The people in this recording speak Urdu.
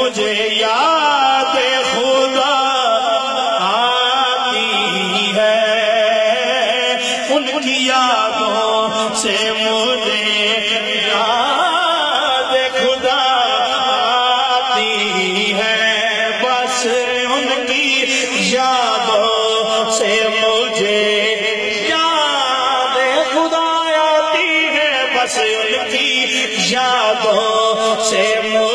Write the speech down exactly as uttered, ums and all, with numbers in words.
مجھے یاد خدا آتی ہے، ان کی یادوں سے مجھے یاد خدا آتی ہے، بس ان کی یادوں سے مجھے یاد خدا آتی ہے، بس ان کی یادوں سے مجھے